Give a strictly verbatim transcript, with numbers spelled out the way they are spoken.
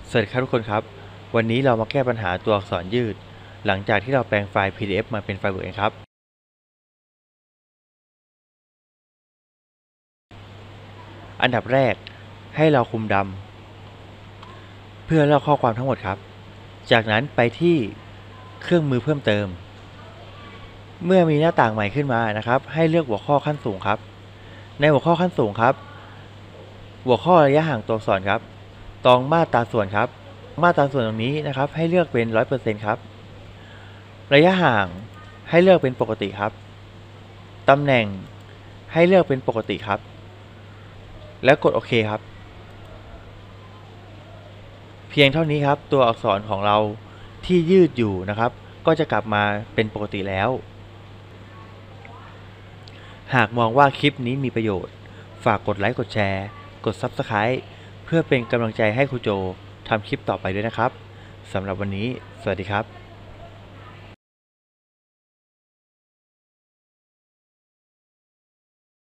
สวัสดีครับทุกคนครับวันนี้เรามาแก้ปัญหาตัวอักษรยืดหลังจากที่เราแปลงไฟล์ พี ดี เอฟ มาเป็นไฟล์ Word กันครับอันดับแรกให้เราคุมดำเพื่อเลือกข้อความทั้งหมดครับจากนั้นไปที่เครื่องมือเพิ่มเติมเมื่อมีหน้าต่างใหม่ขึ้นมานะครับให้เลือกหัวข้อขั้นสูงครับในหัวข้อขั้นสูงครับหัวข้อระยะห่างตัวอักษรครับตองมาตราส่วนครับมาตราส่วนตรงนี้นะครับให้เลือกเป็น ร้อยเปอร์เซ็นต์ ครับระยะห่างให้เลือกเป็นปกติครับตำแหน่งให้เลือกเป็นปกติครับแล้วกดโอเคครับเพียงเท่านี้ครับตัวอักษรของเราที่ยืดอยู่นะครับก็จะกลับมาเป็นปกติแล้วหากมองว่าคลิปนี้มีประโยชน์ฝากกดไลค์กดแชร์กด ซับสไครบ์ เพื่อเป็นกำลังใจให้ครูโจทำคลิปต่อไปด้วยนะครับสำหรับวันนี้สวัสดีครับ